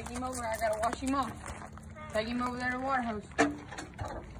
Take him over. I gotta wash him off. Take him over there to the water hose.